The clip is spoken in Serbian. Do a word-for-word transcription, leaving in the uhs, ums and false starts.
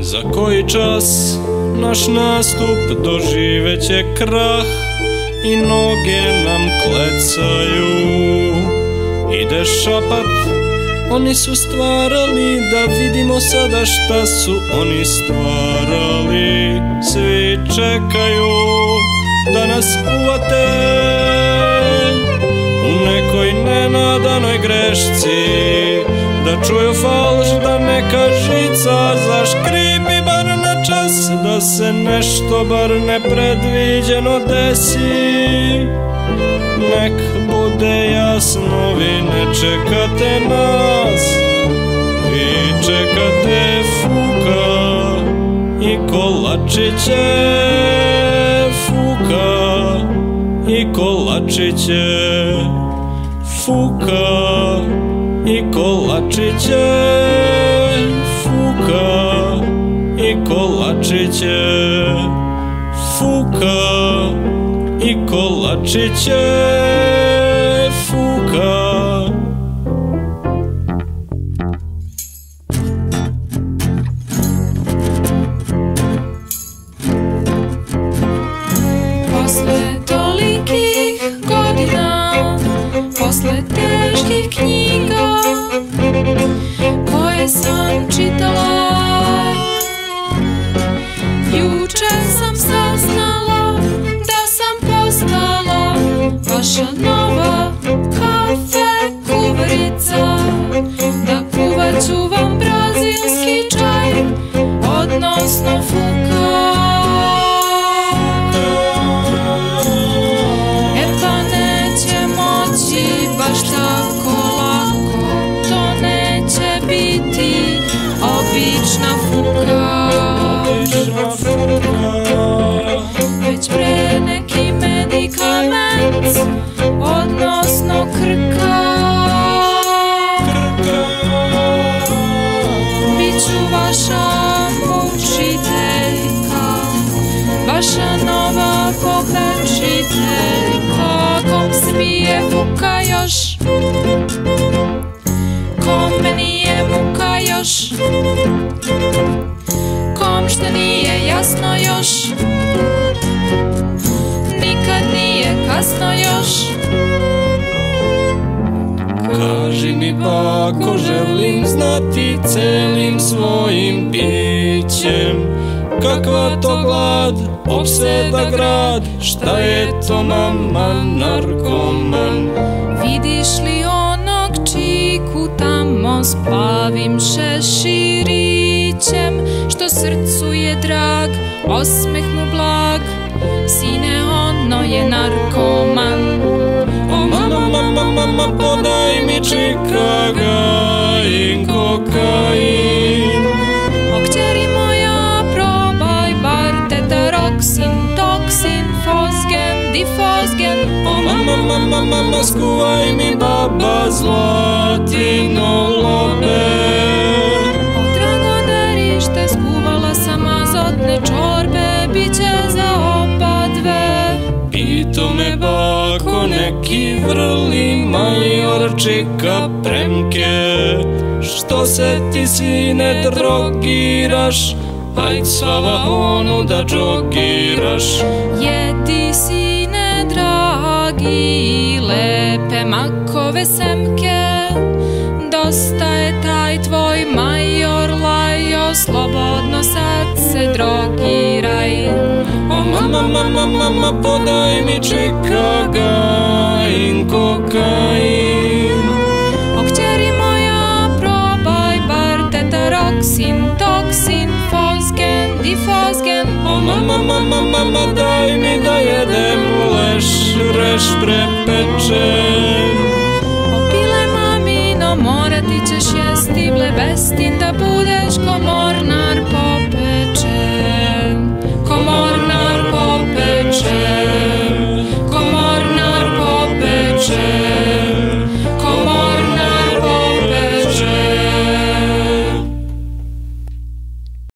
Za koji čas naš nastup doživeće krah i noge nam klecaju. Ide šapat, oni su stvarali, da vidimo sada šta su oni stvarali. Svi čekaju da nas uvate u nekoj nenadanoj grešci, da čuju falš, da neka žica zaškripi bar na čas, da se nešto bar nepredviđeno desi. Nek bude jasno, vi ne čekate nas, vi čekate Fuka i kolačiće. Fuka i kolačiće. Fuka i kolačiće. Fuka i kolačiće. Fuka i kolačiće. Fuka. Posle tolikih godina, posle teških knjiga koje sam čitala, juče sam saznala da sam postala vaša nova kafe kuvarica, da kuvat ću vam brazilski čaj, odnosno Fuka. E pa neće moći baš tako lako, to neće biti obična Fuka, već pre neki medikament, odnosno krka. Biću vaša mučiteljka, vaša nova povečiteljka. Kom smije Fuka još, kome nije muka još, kom što nije jasno još, nikad nije kasno još. Kaži mi bako, želim znati celim svojim bićem, kakva to glad opseda grad, šta je to mama narkoman. Vidiš li onog čiku tamo s plavim šeširićem, što srcu je drag, osmeh mu blag, sine ono je narkoman. O mama, mama, mama, podaj mi čikagain, kokain. O kćeri moja, probaj bar tetaroksin, toksin, fosgen, difosgen. O mama, mama, mama, skuvaj mi baba zlatino lobe. O drago derište, skuvala sam azotne čorbe, biće za oba dve. Pito me bako neki vrli majorčika premke, što se ti sine drogiraš, hajd sva onu da džogiraš. Jedi sine dragi, lepe makove semke, dosta je taj tvoj major lajo, slobodno sad se drogiraj. O mama, mama, mama, podaj mi čikaga